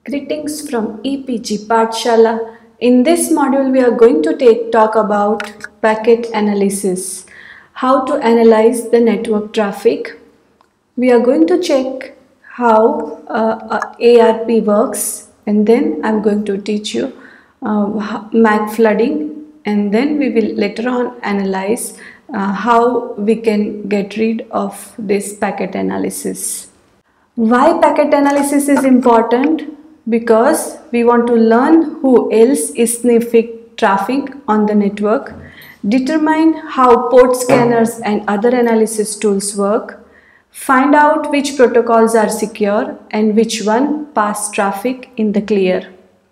Greetings from EPG Pathshala. In this module, we are going to talk about packet analysis, how to analyze the network traffic. We are going to check how ARP works, and then I'm going to teach you MAC flooding, and then we will later on analyze how we can get rid of this packet analysis. Why packet analysis is important? Because we want to learn who else is sniffing traffic on the network, determine how port scanners and other analysis tools work, find out which protocols are secure and which one pass traffic in the clear.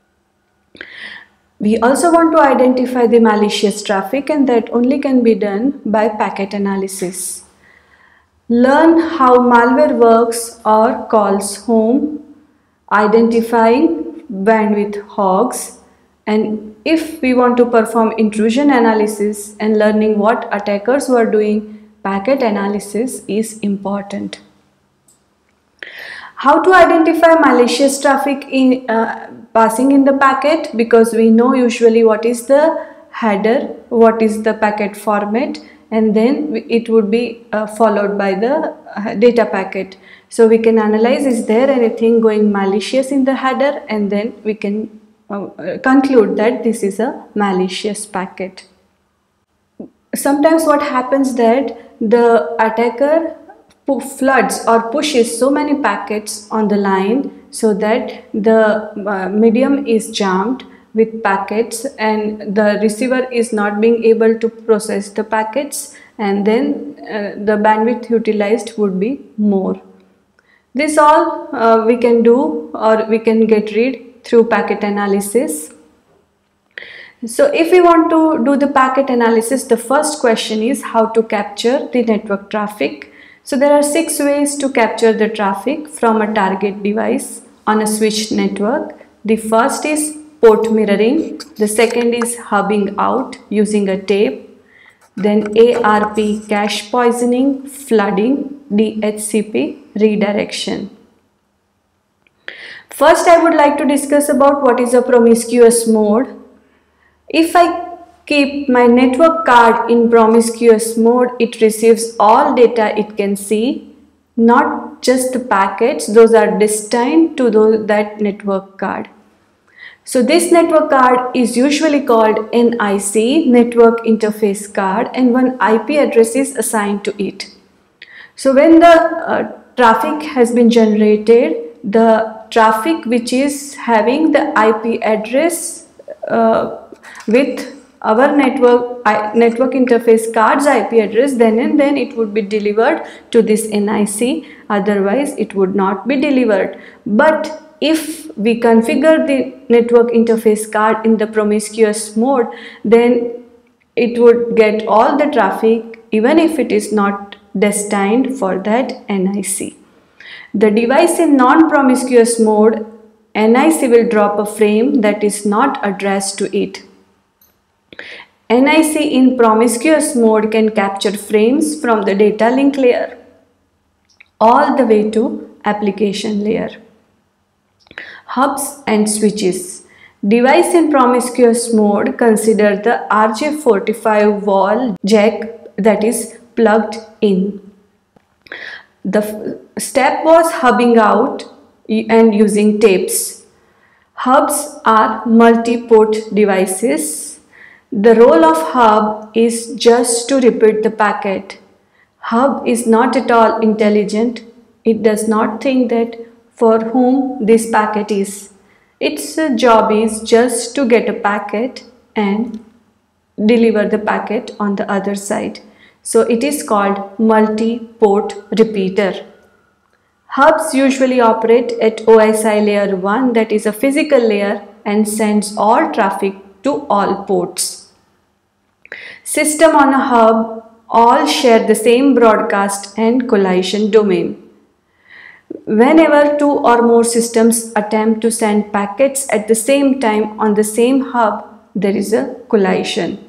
We also want to identify the malicious traffic, and that only can be done by packet analysis. Learn how malware works or calls home, identifying bandwidth hogs, and if we want to perform intrusion analysis and learning what attackers were doing, packet analysis is important. How to identify malicious traffic in passing in the packet? Because we know usually what is the header, what is the packet format, and then it would be followed by the data packet. So we can analyze, is there anything going malicious in the header, and then we can conclude that this is a malicious packet. Sometimes what happens that the attacker floods or pushes so many packets on the line so that the medium is jammed with packets and the receiver is not being able to process the packets, and then the bandwidth utilized would be more. This all we can do, or we can get rid through packet analysis. So if we want to do the packet analysis, the first question is how to capture the network traffic. So there are 6 ways to capture the traffic from a target device on a switched network. The first is port mirroring, the second is hubbing out using a tape, then ARP cache poisoning, flooding, DHCP redirection. First, I would like to discuss about what is a promiscuous mode. If I keep my network card in promiscuous mode, it receives all data it can see, not just the packets, those are destined to that network card. So this network card is usually called NIC, Network Interface Card, and one IP address is assigned to it. So when the traffic has been generated, the traffic which is having the IP address with our network interface card's IP address, then and then it would be delivered to this NIC, otherwise it would not be delivered. But if we configure the network interface card in the promiscuous mode, then it would get all the traffic even if it is not destined for that NIC. The device in non-promiscuous mode, NIC will drop a frame that is not addressed to it. NIC in promiscuous mode can capture frames from the data link layer all the way to application layer. Hubs and switches. Device in promiscuous mode, consider the RJ45 wall jack that is plugged in. The step was hubbing out and using tapes. Hubs are multi-port devices. The role of hub is just to repeat the packet. Hub is not at all intelligent. It does not think that for whom this packet is. Its job is just to get a packet and deliver the packet on the other side. So it is called multi-port repeater. Hubs usually operate at OSI layer 1, that is a physical layer, and sends all traffic to all ports. System on a hub all share the same broadcast and collision domain. Whenever 2 or more systems attempt to send packets at the same time on the same hub, there is a collision.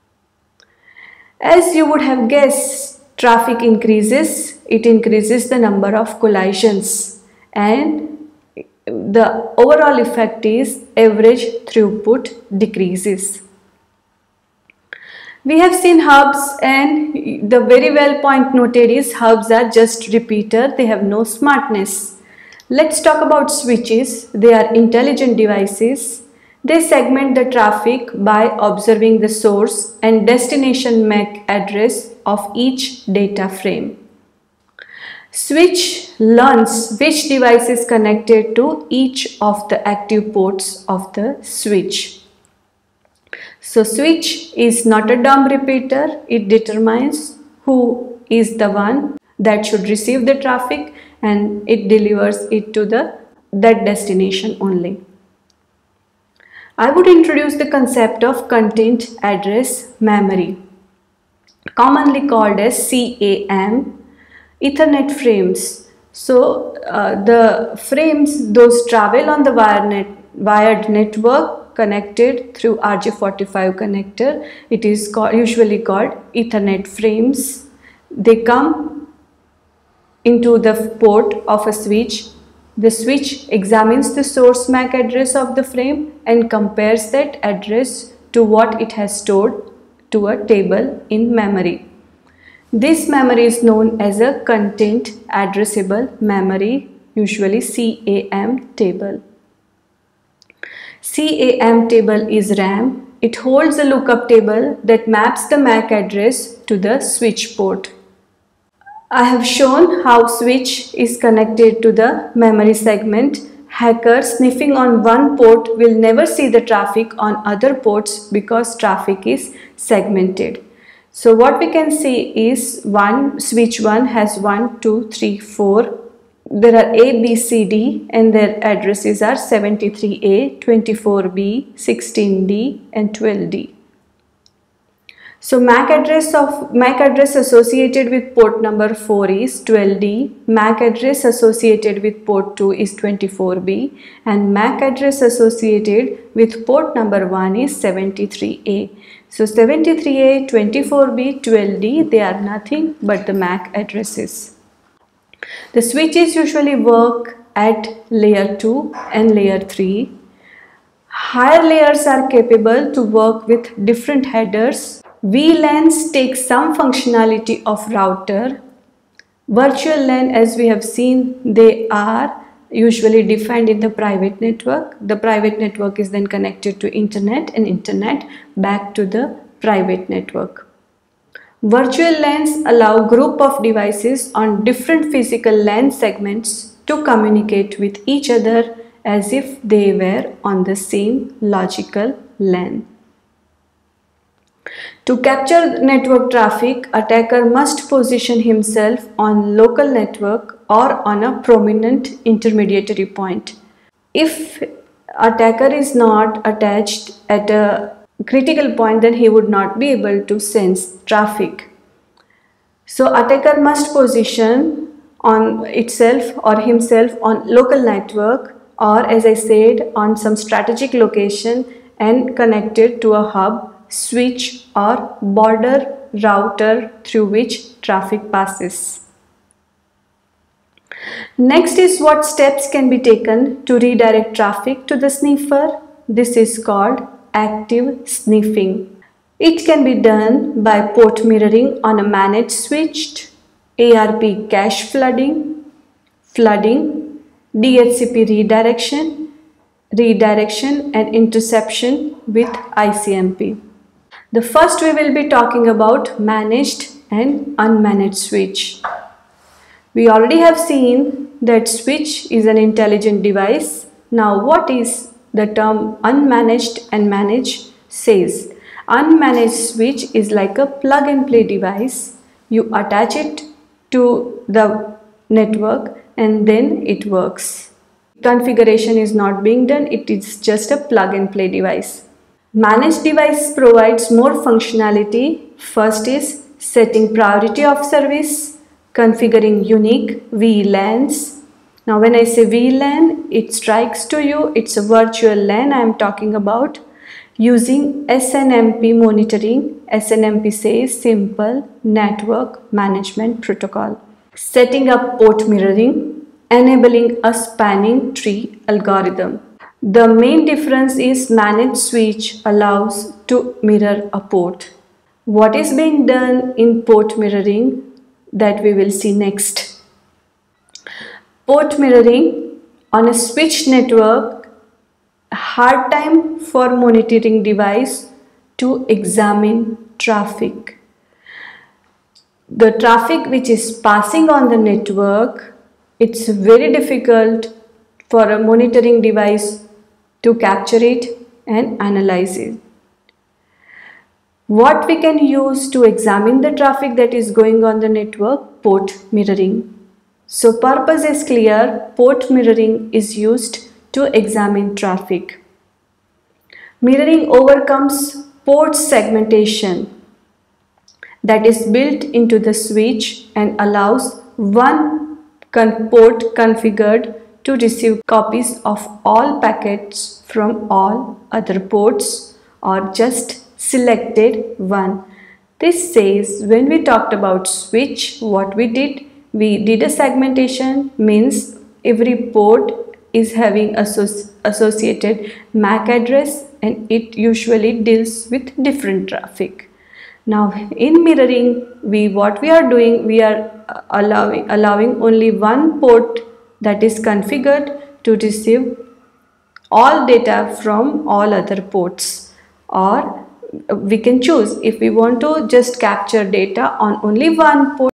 As you would have guessed, traffic increases, it increases the number of collisions, and the overall effect is average throughput decreases. We have seen hubs, and the very well point noted is hubs are just repeater, they have no smartness. Let's talk about switches. They are intelligent devices. They segment the traffic by observing the source and destination MAC address of each data frame. Switch learns which device is connected to each of the active ports of the switch. So switch is not a dumb repeater, it determines who is the one that should receive the traffic and it delivers it to that destination only. I would introduce the concept of content address memory, commonly called as CAM, Ethernet frames. So the frames, those travel on the wired network connected through RJ45 connector. It is usually called Ethernet frames. They come into the port of a switch. The switch examines the source MAC address of the frame and compares that address to what it has stored to a table in memory. This memory is known as a content addressable memory, usually CAM table. CAM table is RAM. It holds a lookup table that maps the MAC address to the switch port. I have shown how switch is connected to the memory segment. Hackers sniffing on one port will never see the traffic on other ports because traffic is segmented. So what we can see is switch 1 has 1, 2, 3, 4. There are A, B, C, D and their addresses are 73A, 24B, 16D and 12D. So MAC address associated with port number 4 is 12D, MAC address associated with port 2 is 24B and MAC address associated with port number 1 is 73A. So 73A, 24B, 12D, they are nothing but the MAC addresses. The switches usually work at layer 2 and layer 3. Higher layers are capable to work with different headers. VLANs take some functionality of router. Virtual LAN, as we have seen, they are usually defined in the private network. The private network is then connected to internet and internet back to the private network. Virtual LANs allow group of devices on different physical LAN segments to communicate with each other as if they were on the same logical LAN. To capture network traffic, attacker must position himself on local network or on a prominent intermediary point. If attacker is not attached at a critical point, then he would not be able to sense traffic. So attacker must position on itself or himself on local network or, as I said, on some strategic location and connected to a hub, switch or border router through which traffic passes. Next is what steps can be taken to redirect traffic to the sniffer. This is called active sniffing. It can be done by port mirroring on a managed switch, ARP cache flooding, DHCP redirection and interception with ICMP. The first we will be talking about managed and unmanaged switch. We already have seen that switch is an intelligent device. Now what is the term unmanaged and managed says? Unmanaged switch is like a plug and play device. You attach it to the network and then it works. Configuration is not being done, it is just a plug and play device. Managed device provides more functionality. First is setting priority of service, configuring unique VLANs. Now when I say VLAN, it strikes to you, it's a virtual LAN I am talking about. Using SNMP monitoring, SNMP says Simple Network Management Protocol. Setting up port mirroring. enabling a spanning tree algorithm. The main difference is managed switch allows to mirror a port. What is being done in port mirroring that we will see next. Port mirroring on a switch network, hard time for monitoring device to examine traffic. The traffic which is passing on the network, it's very difficult for a monitoring device to capture it and analyze it. What we can use to examine the traffic that is going on the network? Port mirroring. So purpose is clear, port mirroring is used to examine traffic. Mirroring overcomes port segmentation that is built into the switch and allows one port configured to receive copies of all packets from all other ports or just selected one. This says when we talked about switch, what we did a segmentation, means every port is having associated MAC address and it usually deals with different traffic. Now in mirroring, we are allowing only one port that is configured to receive all data from all other ports, or we can choose if we want to just capture data on only one port.